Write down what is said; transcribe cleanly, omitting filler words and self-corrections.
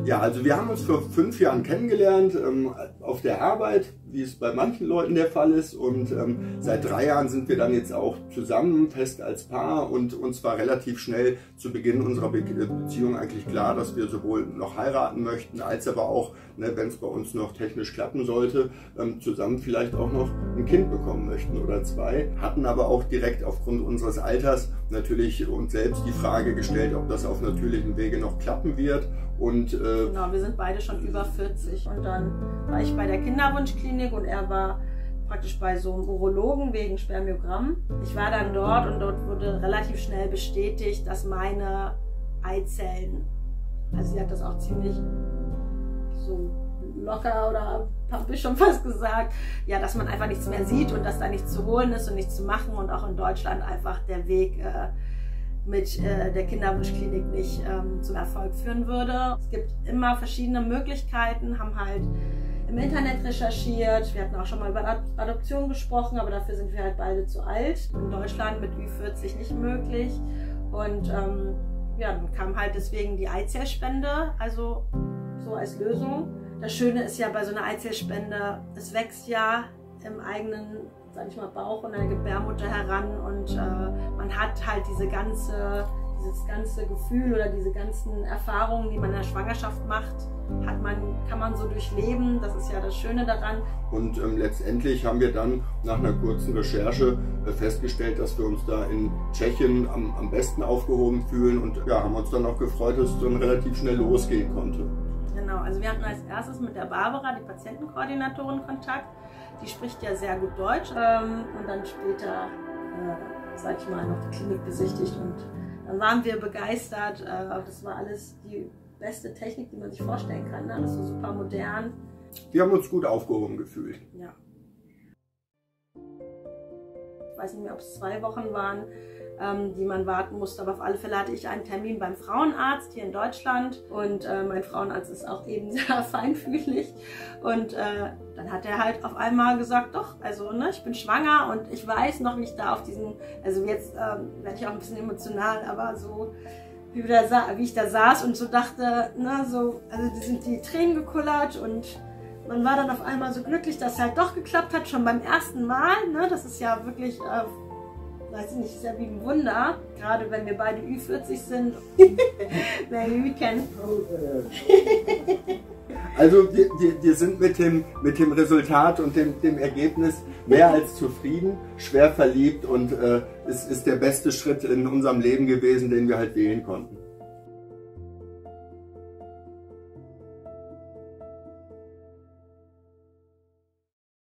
Ja, also wir haben uns vor 5 Jahren kennengelernt auf der Arbeit, wie es bei manchen Leuten der Fall ist. Und seit 3 Jahren sind wir dann jetzt auch zusammen, fest als Paar. Und uns war relativ schnell zu Beginn unserer Beziehung eigentlich klar, dass wir sowohl noch heiraten möchten, als aber auch, ne, wenn es bei uns noch technisch klappen sollte, zusammen vielleicht auch noch ein Kind bekommen möchten oder 2. Hatten aber auch direkt aufgrund unseres Alters natürlich uns selbst die Frage gestellt, ob das auf natürlichem Wege noch klappen wird. Und, genau, wir sind beide schon über 40 und dann war ich bei der Kinderwunschklinik und er war praktisch bei so einem Urologen wegen Spermiogramm. Ich war dann dort und dort wurde relativ schnell bestätigt, dass meine Eizellen, also sie hat das auch ziemlich so locker oder habe ich schon fast gesagt, ja, dass man einfach nichts mehr sieht und dass da nichts zu holen ist und nichts zu machen und auch in Deutschland einfach der Weg mit der Kinderwunschklinik nicht zum Erfolg führen würde. Es gibt immer verschiedene Möglichkeiten, haben halt im Internet recherchiert. Wir hatten auch schon mal über Adoption gesprochen, aber dafür sind wir halt beide zu alt. In Deutschland mit Ü40 nicht möglich. Und ja, dann kam halt deswegen die Eizellspende, also so als Lösung. Das Schöne ist ja bei so einer Eizellspende, es wächst ja im eigenen, sag ich mal, Bauch und eine Gebärmutter heran und man hat halt dieses ganze Gefühl oder diese ganzen Erfahrungen, die man in der Schwangerschaft macht, kann man so durchleben. Das ist ja das Schöne daran. Und letztendlich haben wir dann nach einer kurzen Recherche festgestellt, dass wir uns da in Tschechien am besten aufgehoben fühlen und ja, haben uns dann auch gefreut, dass es dann relativ schnell losgehen konnte. Genau, also wir hatten als erstes mit der Barbara, die Patientenkoordinatorin, Kontakt. Die spricht ja sehr gut Deutsch und dann später, sag ich mal, noch die Klinik besichtigt und dann waren wir begeistert. Das war alles die beste Technik, die man sich vorstellen kann. Alles so super modern. Wir haben uns gut aufgehoben gefühlt. Ja. Ich weiß nicht mehr, ob es 2 Wochen waren, die man warten musste, aber auf alle Fälle hatte ich einen Termin beim Frauenarzt hier in Deutschland und mein Frauenarzt ist auch eben sehr feinfühlig und dann hat er halt auf einmal gesagt, doch, also ne, ich bin schwanger und ich weiß noch, wie ich da auf diesen, also jetzt werde ich auch ein bisschen emotional, aber so wie ich da saß und so dachte, ne, so, also sind die Tränen gekullert und man war dann auf einmal so glücklich, dass es halt doch geklappt hat, schon beim ersten Mal, ne, das ist ja wirklich weiß ich nicht, ist ja wie ein Wunder, gerade wenn wir beide Ü40 sind. Maybe we can. Also wir sind mit dem Resultat und dem Ergebnis mehr als zufrieden, schwer verliebt und es ist der beste Schritt in unserem Leben gewesen, den wir halt wählen konnten.